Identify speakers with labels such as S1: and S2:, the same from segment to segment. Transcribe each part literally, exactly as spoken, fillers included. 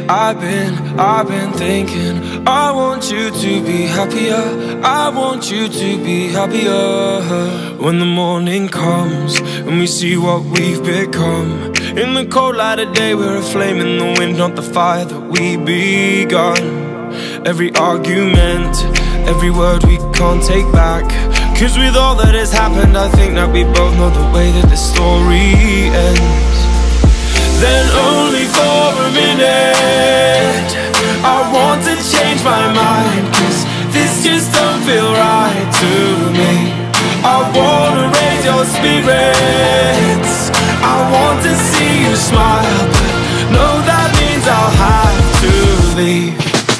S1: I've been, I've been thinking I want you to be happier, I want you to be happier. When the morning comes and we see what we've become, in the cold light of day we're a flame in the wind, not the fire that we begun. Every argument, every word we can't take back, 'cause with all that has happened I think that we both know the way that the story ends. Then only for a minute I want to change my mind, 'cause this just don't feel right to me. I wanna raise your spirits, I want to see you smile, but no, that means I'll have to leave.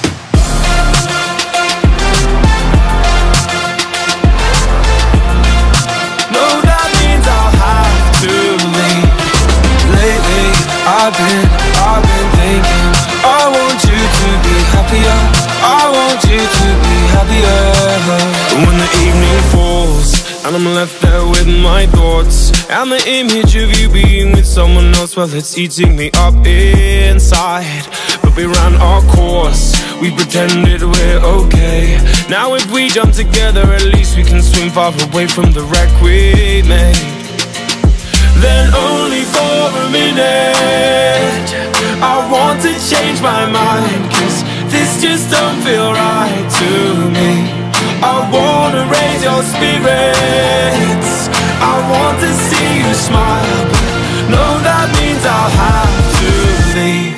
S1: I've been, I've been thinking I want you to be happier, I want you to be happier. When the evening falls and I'm left there with my thoughts, and the image of you being with someone else, well, it's eating me up inside. But we ran our course, we pretended we're okay. Now if we jump together, at least we can swim far away from the wreck we made. Then only for a minute I want to change my mind, 'cause this just don't feel right to me. I wanna raise your spirits, I want to see you smile, but no, that means I'll have to leave.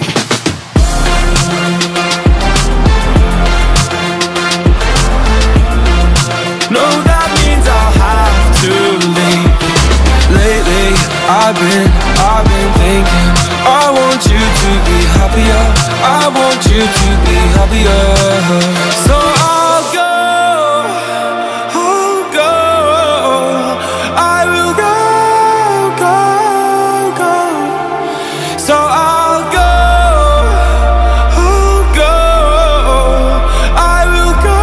S1: No, that means I'll have to leave. Lately, I've been, I've been thinking I want you to be happier, I want you to be happier. So I'll go, I'll go, I will go, go, go. So I'll go, I'll go, I will go,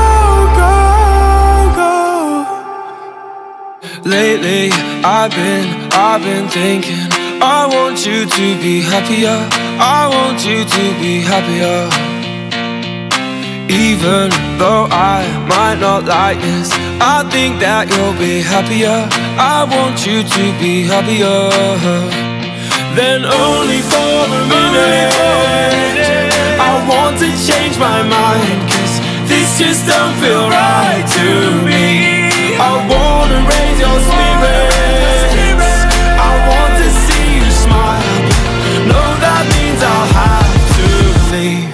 S1: go, go. Lately, I've been, I've been thinking I want you to be happier, I want you to be happier. Even though I might not like this, I think that you'll be happier, I want you to be happier. Then only for a minute I want to change my mind, 'cause this just don't feel right to me. I wanna raise your spirits, I want to see you smile, no, that means I'll have to leave.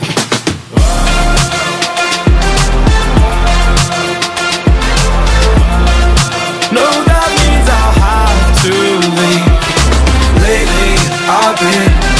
S1: No, that means I'll have to leave. Lately, I've been